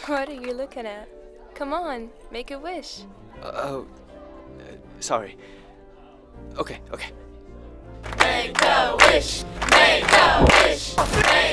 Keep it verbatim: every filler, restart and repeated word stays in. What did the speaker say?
What are you looking at? Come on, make a wish. Uh, oh, uh, sorry. Okay, okay. Make a wish, make a wish, make